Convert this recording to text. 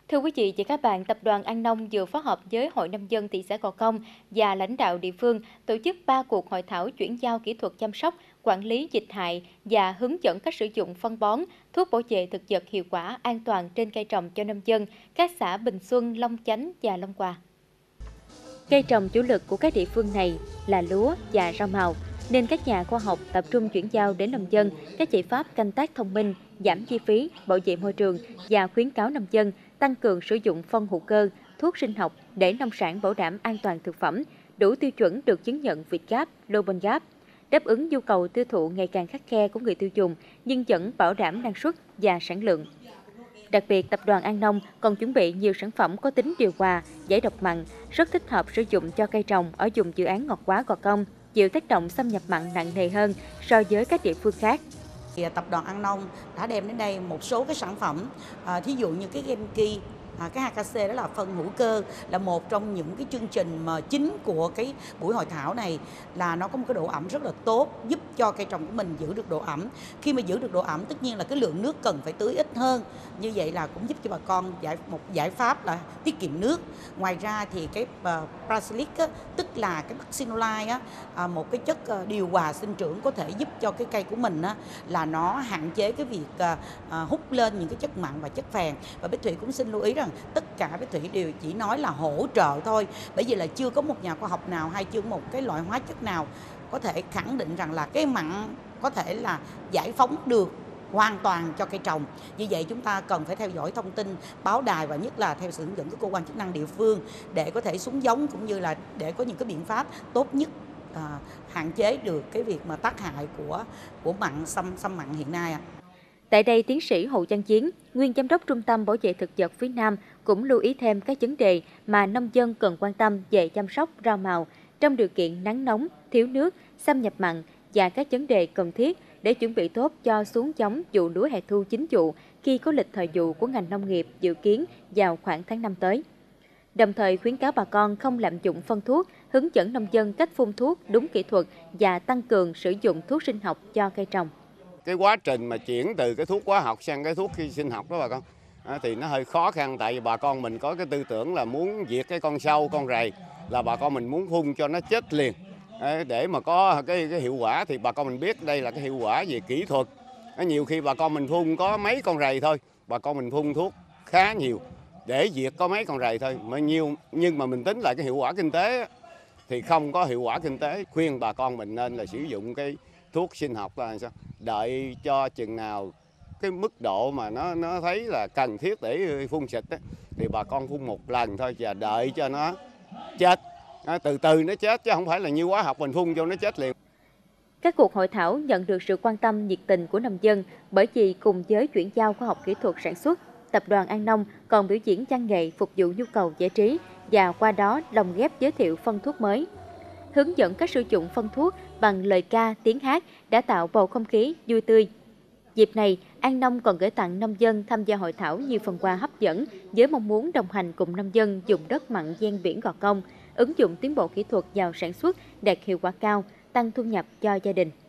Thưa quý vị và các bạn, Tập đoàn An Nông vừa phối hợp với Hội Nông dân thị xã Gò Công và lãnh đạo địa phương tổ chức 3 cuộc hội thảo chuyển giao kỹ thuật chăm sóc, quản lý dịch hại và hướng dẫn cách sử dụng phân bón, thuốc bảo vệ thực vật hiệu quả, an toàn trên cây trồng cho nông dân các xã Bình Xuân, Long Chánh và Long Hòa. Cây trồng chủ lực của các địa phương này là lúa và rau màu, nên các nhà khoa học tập trung chuyển giao đến nông dân các giải pháp canh tác thông minh, giảm chi phí, bảo vệ môi trường và khuyến cáo nông dân tăng cường sử dụng phân hữu cơ, thuốc sinh học để nông sản bảo đảm an toàn thực phẩm, đủ tiêu chuẩn được chứng nhận Vietgap, Global Gap, đáp ứng nhu cầu tiêu thụ ngày càng khắt khe của người tiêu dùng nhưng vẫn bảo đảm năng suất và sản lượng. Đặc biệt, Tập đoàn An Nông còn chuẩn bị nhiều sản phẩm có tính điều hòa, giải độc mặn, rất thích hợp sử dụng cho cây trồng ở vùng dự án ngọt hóa Gò Công, chịu tác động xâm nhập mặn nặng nề hơn so với các địa phương khác. Tập đoàn An Nông đã đem đến đây một số cái sản phẩm, thí dụ như cái Genki, cái HKC đó là phân hữu cơ, là một trong những cái chương trình mà chính của cái buổi hội thảo này, là nó có một cái độ ẩm rất là tốt, giúp cho cây trồng của mình giữ được độ ẩm. Khi mà giữ được độ ẩm, tất nhiên là cái lượng nước cần phải tưới ít hơn, như vậy là cũng giúp cho bà con một giải pháp là tiết kiệm nước. Ngoài ra thì cái Brasilic tức là cái Baxinolide một cái chất điều hòa sinh trưởng có thể giúp cho cái cây của mình là nó hạn chế cái việc hút lên những cái chất mặn và chất phèn. Và Bích Thủy cũng xin lưu ý rằng tất cả Bích Thủy đều chỉ nói là hỗ trợ thôi, bởi vì là chưa có một nhà khoa học nào hay chưa có một cái loại hóa chất nào có thể khẳng định rằng là cái mặn có thể là giải phóng được hoàn toàn cho cây trồng. Vì vậy chúng ta cần phải theo dõi thông tin báo đài và nhất là theo sự hướng dẫn của cơ quan chức năng địa phương để có thể xuống giống cũng như là để có những cái biện pháp tốt nhất hạn chế được cái việc mà tác hại của mặn xâm mặn hiện nay. Tại đây, tiến sĩ Hồ Văn Chiến, nguyên giám đốc Trung tâm Bảo vệ thực vật phía Nam cũng lưu ý thêm các vấn đề mà nông dân cần quan tâm về chăm sóc rau màu trong điều kiện nắng nóng, thiếu nước, xâm nhập mặn và các vấn đề cần thiết để chuẩn bị tốt cho xuống giống vụ lúa hè thu chính vụ khi có lịch thời vụ của ngành nông nghiệp dự kiến vào khoảng tháng 5 tới. Đồng thời khuyến cáo bà con không lạm dụng phân thuốc, hướng dẫn nông dân cách phun thuốc đúng kỹ thuật và tăng cường sử dụng thuốc sinh học cho cây trồng. Cái quá trình mà chuyển từ cái thuốc hóa học sang cái thuốc sinh học đó bà con thì nó hơi khó khăn, tại vì bà con mình có cái tư tưởng là muốn diệt cái con sâu, con rầy, là bà con mình muốn phun cho nó chết liền. Để mà có cái hiệu quả thì bà con mình biết đây là cái hiệu quả về kỹ thuật. Nhiều khi bà con mình phun có mấy con rầy thôi, bà con mình phun thuốc khá nhiều để diệt có mấy con rầy thôi, mà nhiều nhưng mà mình tính lại cái hiệu quả kinh tế thì không có hiệu quả kinh tế. Khuyên bà con mình nên là sử dụng cái thuốc sinh học là sao? Đợi cho chừng nào cái mức độ mà nó thấy là cần thiết để phun xịt thì bà con phun một lần thôi và đợi cho nó chết. Từ từ nó chết chứ không phải là như hóa học mình phun cho nó chết liền. Các cuộc hội thảo nhận được sự quan tâm nhiệt tình của nông dân bởi vì cùng với chuyển giao khoa học kỹ thuật sản xuất, Tập đoàn An Nông còn biểu diễn văn nghệ phục vụ nhu cầu giải trí và qua đó lồng ghép giới thiệu phân thuốc mới. Hướng dẫn cách sử dụng phân thuốc bằng lời ca, tiếng hát đã tạo bầu không khí vui tươi. Dịp này, An Nông còn gửi tặng nông dân tham gia hội thảo nhiều phần quà hấp dẫn với mong muốn đồng hành cùng nông dân dùng đất mặn ven biển Gò Công, ứng dụng tiến bộ kỹ thuật vào sản xuất đạt hiệu quả cao, tăng thu nhập cho gia đình.